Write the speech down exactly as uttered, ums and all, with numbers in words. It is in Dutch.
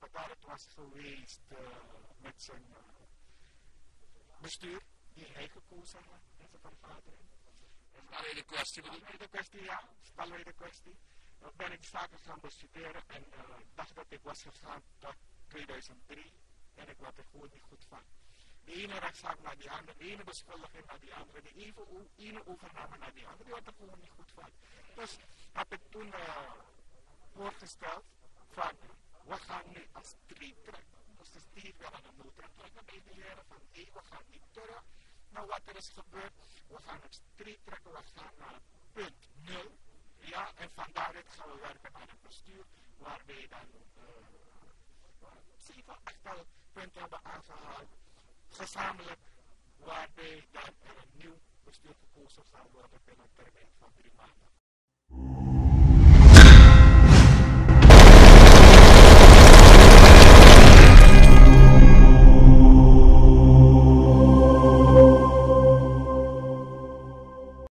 daar het was geweest uh, met zijn uh, bestuur die hij gekozen had in zijn vergadering. Stalrede kwestie bedoel ik? De kwestie, ja, stalrede kwestie. Dan ben ik zaken gaan bestuderen en uh, dacht dat ik was gegaan tot tweeduizend drie en ik was er gewoon niet goed van. De ene rechtszaak naar die andere, de ene beschuldiging naar die andere, de ene, ene overname naar die andere, die had er gewoon niet goed van. Dus heb ik toen uh, voorgesteld van, we gaan nu als street trekken. Dus de stier wil aan de motor trekken bij de heren van, hé, hey, we gaan niet terug naar wat er is gebeurd. We gaan een street trekken, we gaan naar punt nul. Ja, en van daaruit gaan we werken aan een bestuur waarbij dan uh, zeven, achtal punten hebben aangehaald. Gezamenlijk, waarbij dan er een nieuw bestuur gekozen zal worden binnen een termijn van drie maanden.